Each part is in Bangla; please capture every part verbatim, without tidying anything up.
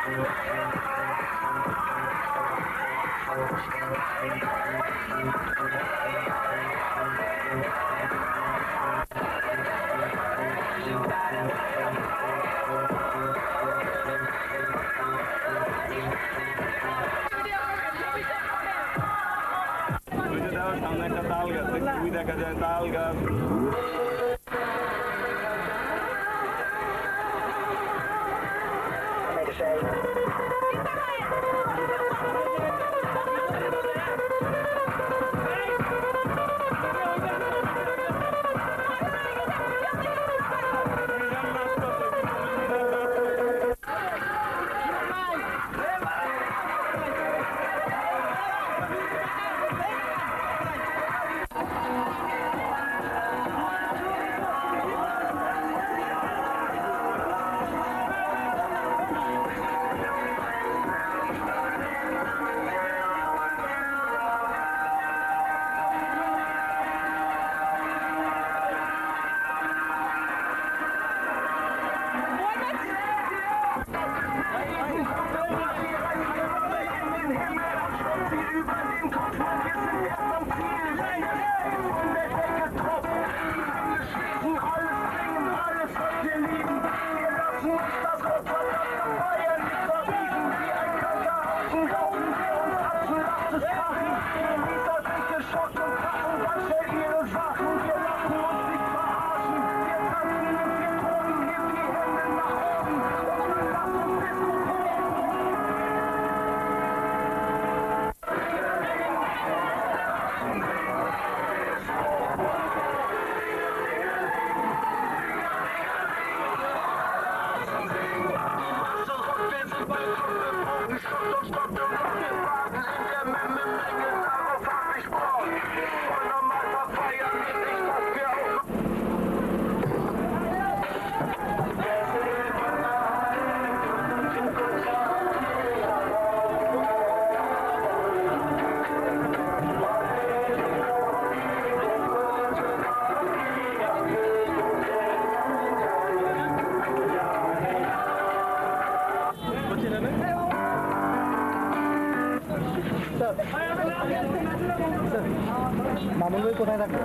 মামুন ভাই কোথায় থাকে?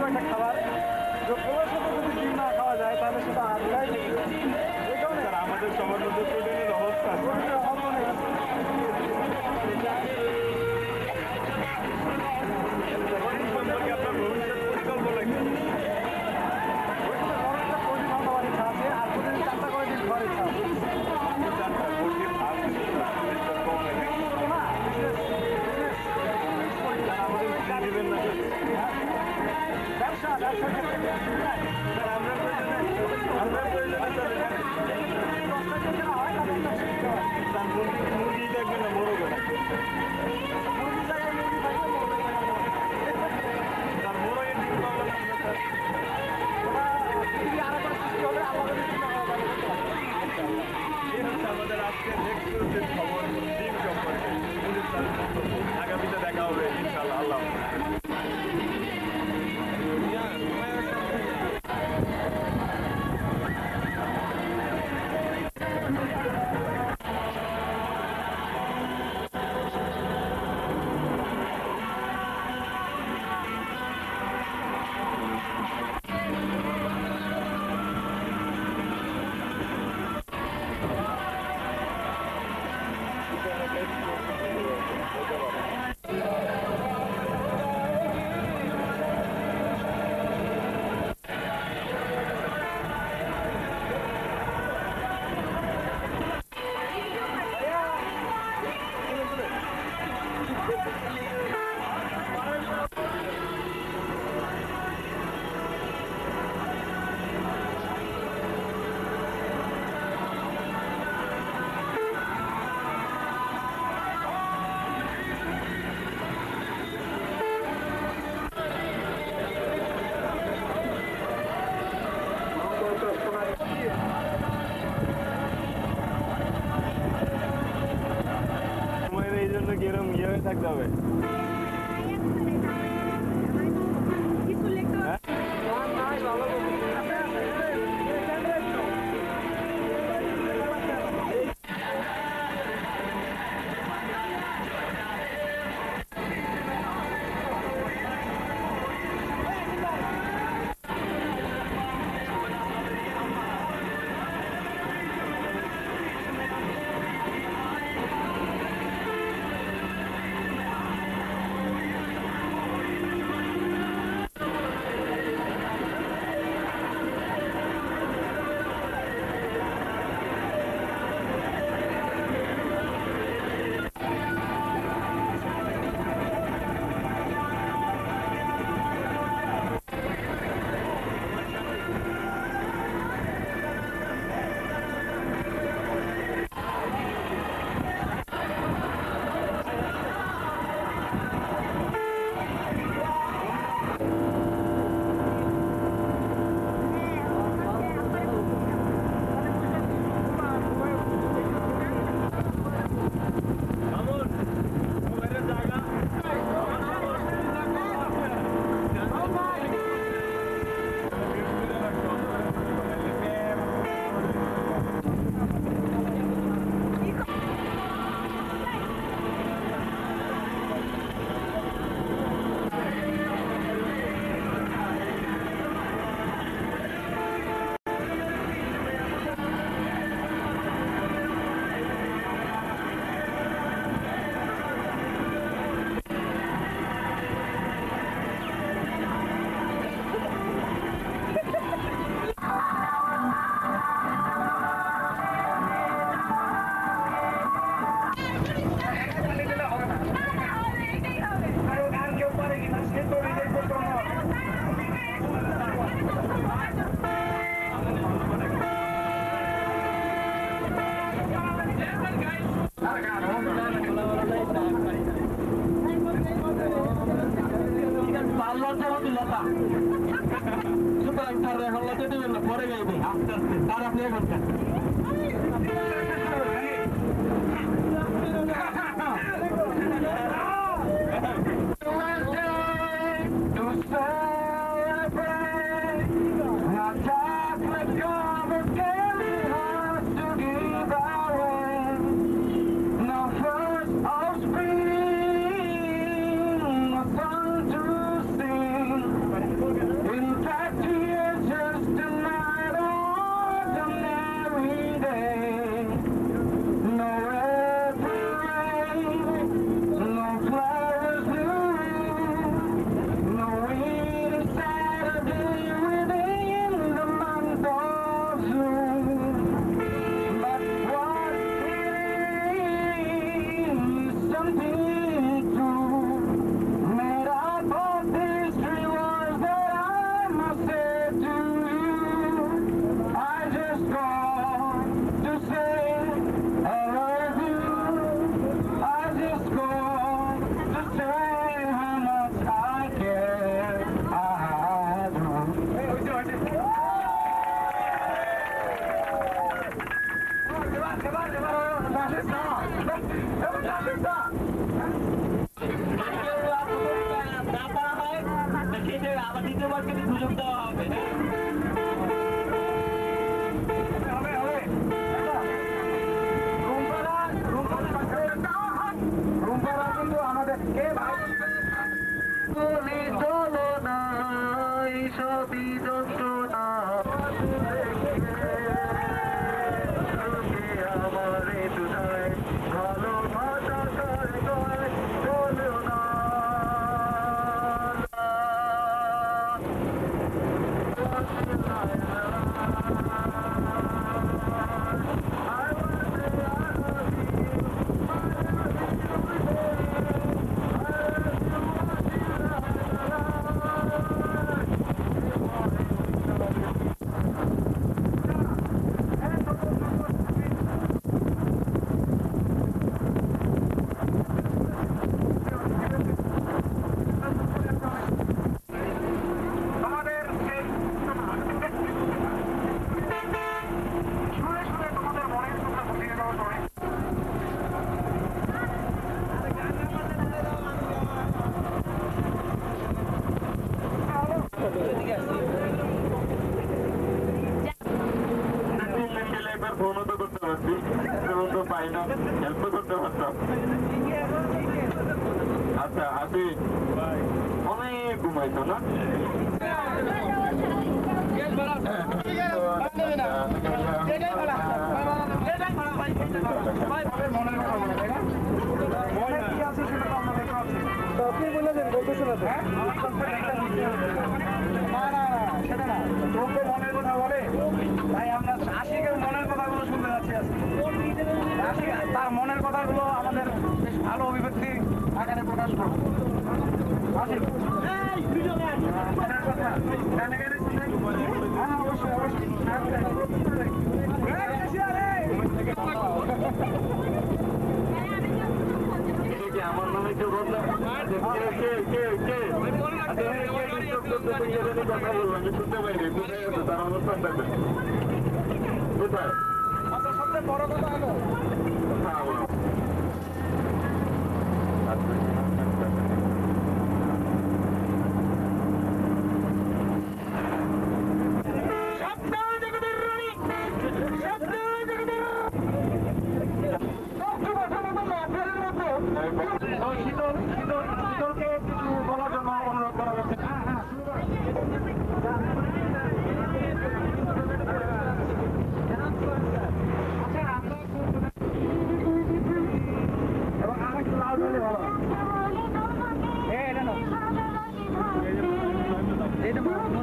একটা খাবার যে পোলার সাথে যদি ডিম না খাওয়া যায় তাহলে সেটা আলাদাই থেকে এই কারণে আমাদের সবার মধ্যে প্রোটিনের অবস্থা প্রোটিনের অভাব অনেক আছে। সম্পর্কে আপনার ভবিষ্যৎ পরিকল্পনা কি? একটা পোলট্রি ফার্ম হওয়ার ইচ্ছা আছে আর প্রতিদিন চারটা করে ডিম খাওয়ার ইচ্ছা আছে। চারটা পোলট্রি ফার্ম কম লাগে না বিজনেস বিজনেস আমাদের দিবেন না ব্যবসা ব্যবসা ক্ষেত্রে আমরা আমরা মুরগি দেখবেন না বড় করে তার বড় ডিম পাবেন এই হচ্ছে আমাদের আজকে নেক্সট খবর ডিম সম্পর্কে আগামীতে দেখা হবে ইনশাআল্লাহ। আল্লাহ এই জন্য কিরম ইয়ে হয়ে থাকতে হবে আচ্ছা আপনি অনেক ঘুমাইতো না আপনি বলে দেন বলতেছে না তো সেটা না তোকে মনের কথা বলে তাই আমরা আশিকের মনের কথাগুলো শুনতে যাচ্ছি আজকে তার মনের কথাগুলো আমাদের বেশ ভালো অভিব্যক্তি আকারে প্রকাশ করবো আশিক মনের কথা হ্যাঁ অবশ্যই অবশ্যই আমার নামে কেউ বললো কে কে কে কথা বলবো আমি শুনতে পাইনি কোথায় আছে তার অবস্থান থাকবে কোথায় আচ্ছা সবচেয়ে বড় কথা হলো শীতল শীতল শীতলকে কিছু বলার জন্য অনুরোধ করা হচ্ছে এবং আমি একটু লাল হলে ভালো এটা না এটা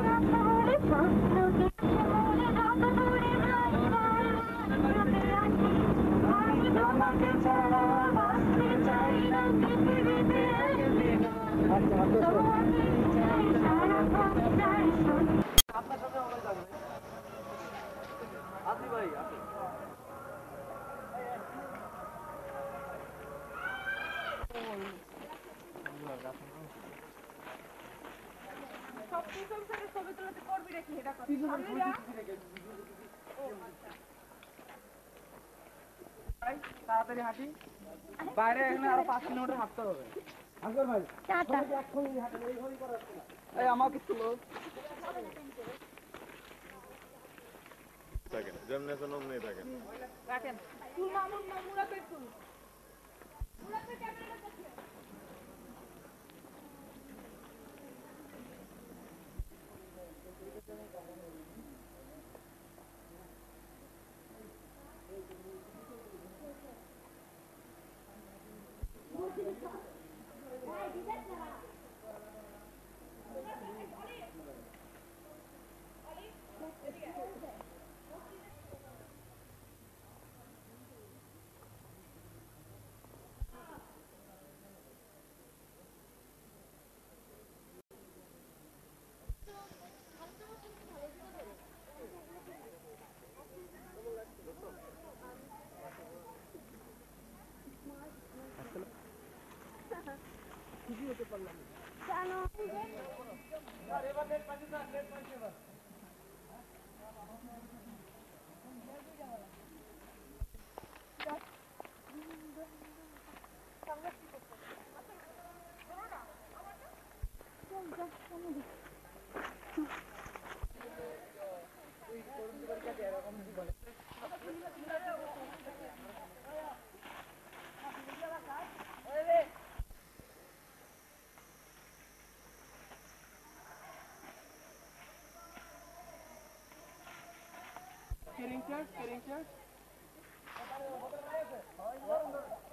আপনার সাথে অনেক যাবে আপনি ভাই আপনি সব পিছন থেকে ছবি তুলতে করবি নাকি এটা করবি তাড়াতাড়ি হাঁটি বাইরে এখানে আরো পাঁচ কিলোমিটার হাঁটতে হবে আঙ্কল ভাই এই আমাকে তুলো থাকেন যেমনি কোনো নেই থাকেন রাখেন তুল মামুন মামুরা পে তুল মুরা পে ক্যামেরা দেখে খুশি হতে পারলাম জানো আর এবার নেট পাচ্ছি না নেট পাচ্ছি এবার Caring chairs, caring chairs.